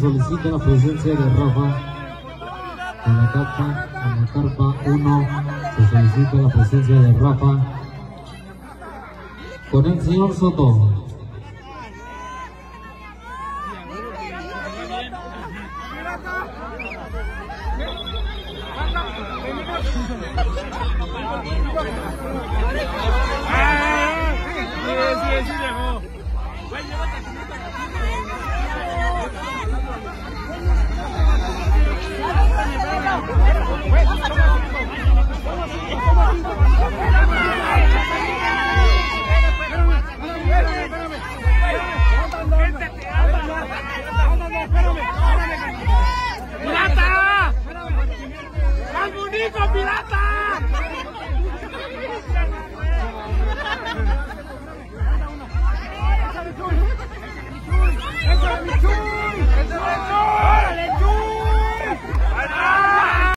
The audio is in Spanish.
solicita la presencia de Rafa. En la carpa 1 se solicita la presencia de Rafa. Con el señor Soto.